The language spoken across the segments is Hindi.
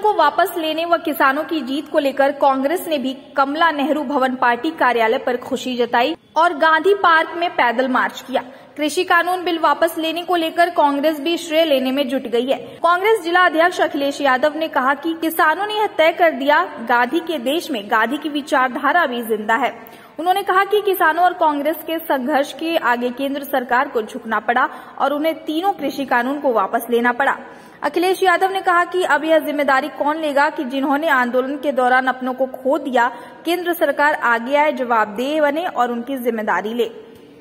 को वापस लेने व किसानों की जीत को लेकर कांग्रेस ने भी कमला नेहरू भवन पार्टी कार्यालय पर खुशी जताई और गांधी पार्क में पैदल मार्च किया। कृषि कानून बिल वापस लेने को लेकर कांग्रेस भी श्रेय लेने में जुट गई है। कांग्रेस जिला अध्यक्ष अखिलेश यादव ने कहा कि किसानों ने यह तय कर दिया, गांधी के देश में गांधी की विचारधारा भी जिंदा है। उन्होंने कहा कि किसानों और कांग्रेस के संघर्ष के आगे केंद्र सरकार को झुकना पड़ा और उन्हें तीनों कृषि कानून को वापस लेना पड़ा। अखिलेश यादव ने कहा कि अब यह जिम्मेदारी कौन लेगा कि जिन्होंने आंदोलन के दौरान अपनों को खो दिया, केंद्र सरकार आगे आए, जवाबदेह बने और उनकी जिम्मेदारी ले।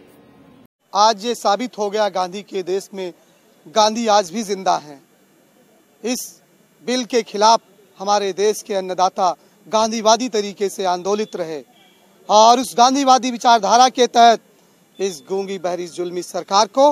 आज ये साबित हो गया गांधी के देश में गांधी आज भी जिंदा हैं। इस बिल के खिलाफ हमारे देश के अन्नदाता गांधीवादी तरीके से आंदोलित रहे और उस गांधीवादी विचारधारा के तहत इस गूंगी बहरी जुल्मी सरकार को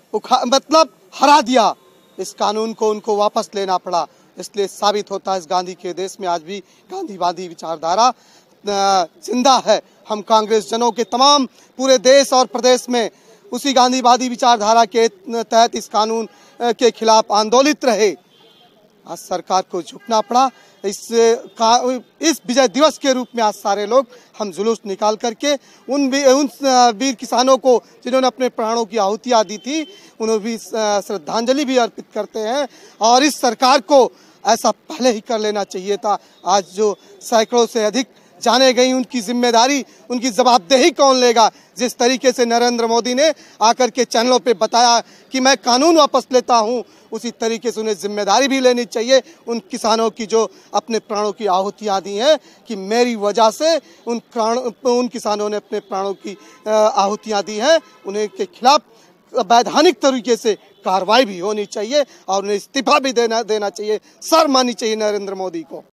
हरा दिया। इस कानून को उनको वापस लेना पड़ा। इसलिए साबित होता है इस गांधी के देश में आज भी गांधीवादी विचारधारा जिंदा है। हम कांग्रेस जनों के तमाम पूरे देश और प्रदेश में उसी गांधीवादी विचारधारा के तहत इस कानून के खिलाफ आंदोलित रहे। आज सरकार को झुकना पड़ा। इस विजय दिवस के रूप में आज सारे लोग हम जुलूस निकाल करके उन वीर किसानों को जिन्होंने अपने प्राणों की आहुतियां दी थी उन्हें भी श्रद्धांजलि भी अर्पित करते हैं। और इस सरकार को ऐसा पहले ही कर लेना चाहिए था। आज जो सैकड़ों से अधिक जाने गई, उनकी जिम्मेदारी, उनकी जवाबदेही कौन लेगा? जिस तरीके से नरेंद्र मोदी ने आकर के चैनलों पे बताया कि मैं कानून वापस लेता हूं, उसी तरीके से उन्हें जिम्मेदारी भी लेनी चाहिए उन किसानों की जो अपने प्राणों की आहुतियां दी हैं कि मेरी वजह से उन किसानों ने अपने प्राणों की आहुतियां दी हैं। उन्हें के खिलाफ वैधानिक तरीके से कार्रवाई भी होनी चाहिए और उन्हें इस्तीफा भी देना चाहिए। शर्म आनी चाहिए नरेंद्र मोदी को।